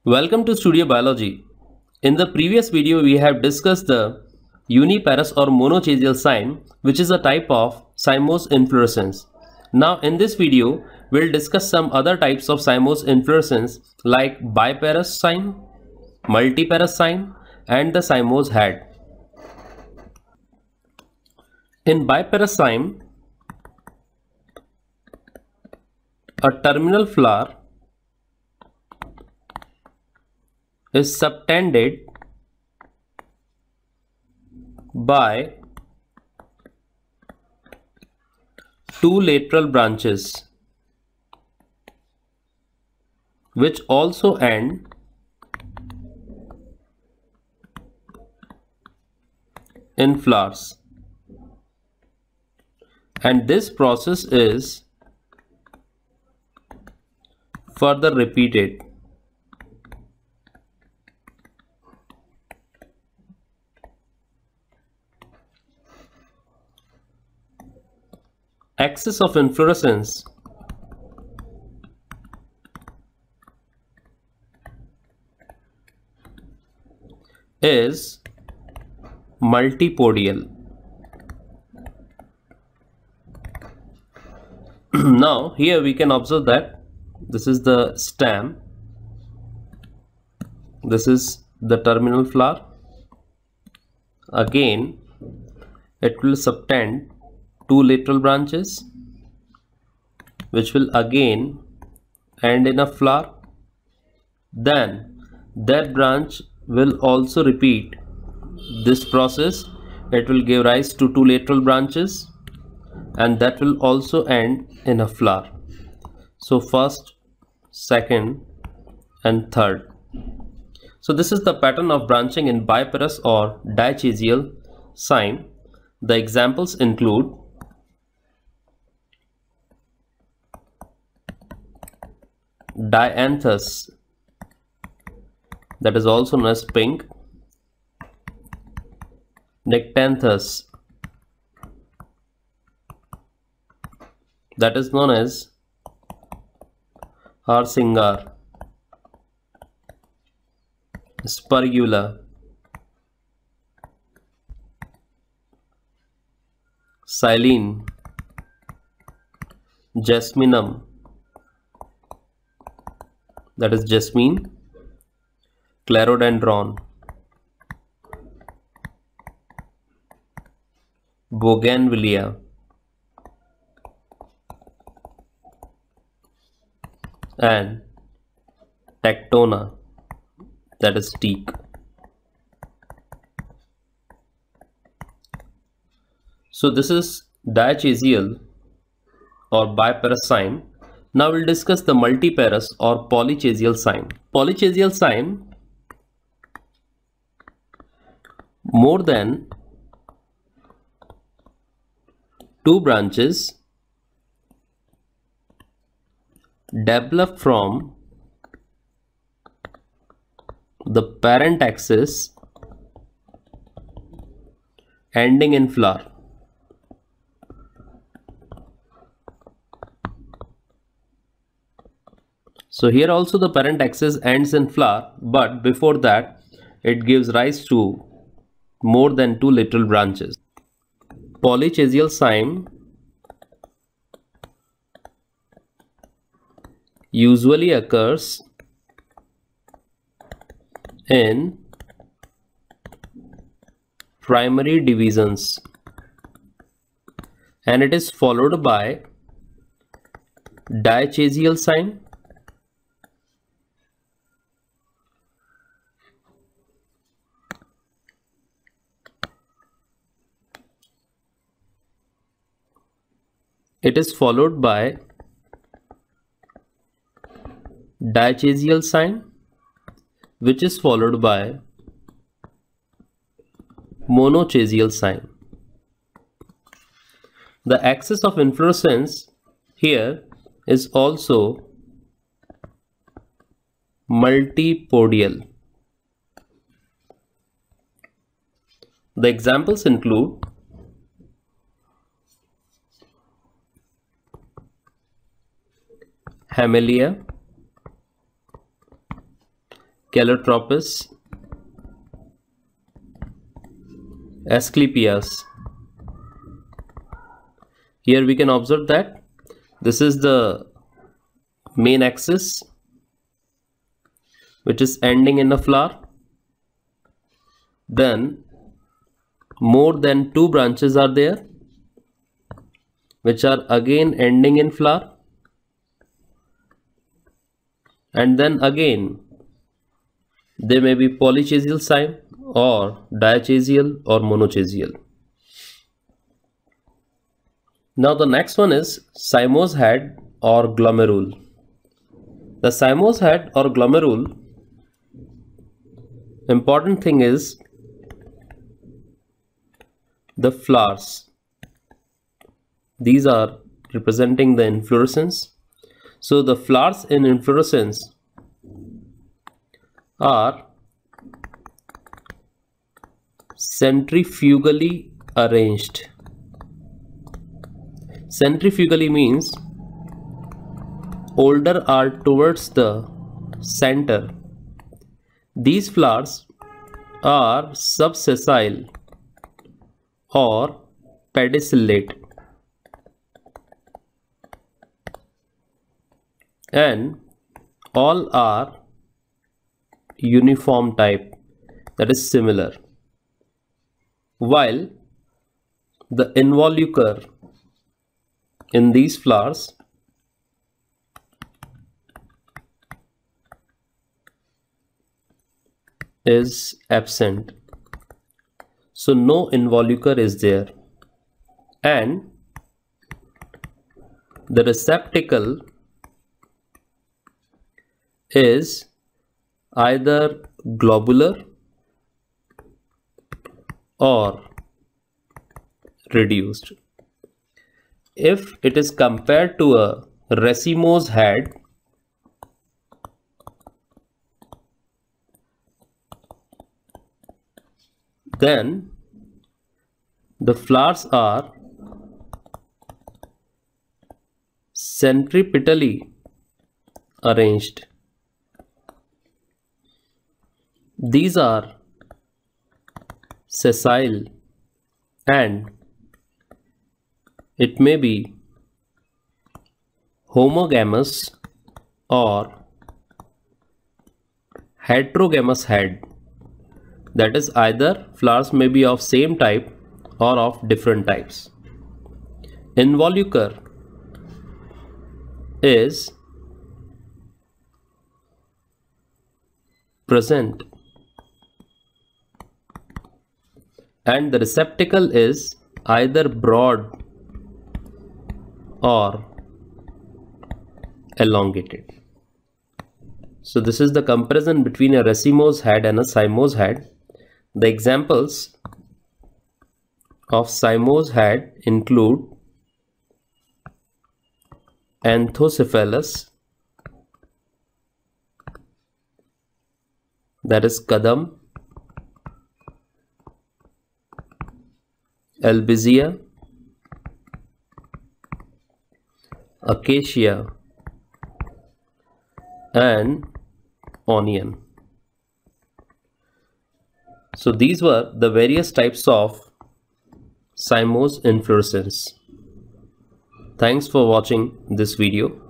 Welcome to Studio Biology. In the previous video, we have discussed the uniparous or monochasial cyme, which is a type of cymose inflorescence. Now in this video, we'll discuss some other types of cymose inflorescence like biparous cyme, multiparous cyme, and the cymose head. In biparous cyme, a terminal flower is subtended by two lateral branches which also end in flowers, and this process is further repeated. Axis of inflorescence is multipodial. Now here we can observe that this is the stem, this is the terminal flower. Again it will subtend two lateral branches which will again end in a flower. Then that branch will also repeat this process. It will give rise to two lateral branches and that will also end in a flower. So first, second and third. So this is the pattern of branching in biparous or dichasial cyme. The examples include dianthus, that is also known as pink, nyctanthus, that is known as harsingar, spergula, silene, jasminum, that is jasmine, clerodendron, bougainvillea, and tectona, that is teak. So this is dichasial or biparous cyme. Now we'll discuss the multiparous or polychasial cyme. Polychasial cyme, more than two branches develop from the parent axis ending in flower. So here also the parent axis ends in flower, but before that it gives rise to more than two lateral branches. Polychasial cyme usually occurs in primary divisions and it is followed by dichasial cyme, it is followed by dichasial cyme, which is followed by monochasial cyme. The axis of inflorescence here is also multipodial. The examples include Hamelia, Calotropis, Asclepias. Here we can observe that this is the main axis, which is ending in a flower. Then more than 2 branches are there, which are again ending in flower. And then again they may be polychasial cyme or diachasial or monochasial. Now the next one is cymose head or glomerule. The cymose head or glomerule, important thing is the flowers. These are representing the inflorescence. So the flowers in inflorescence are centrifugally arranged. Centrifugally means older are towards the center. These flowers are subsessile or pedicellate, and all are uniform type, that is similar, while the involucre in these flowers is absent. So no involucre is there, and the receptacle is either globular or reduced. If it is compared to a racemose head, then the flowers are centripetally arranged. These are sessile, and it may be homogamous or heterogamous head. That is, either flowers may be of same type or of different types. Involucre is present and the receptacle is either broad or elongated. So this is the comparison between a racemose head and a cymose head. The examples of cymose head include Anthocephalus, that is Kadam, Albizia, Acacia, and Onion. So these were the various types of cymose inflorescence. Thanks for watching this video.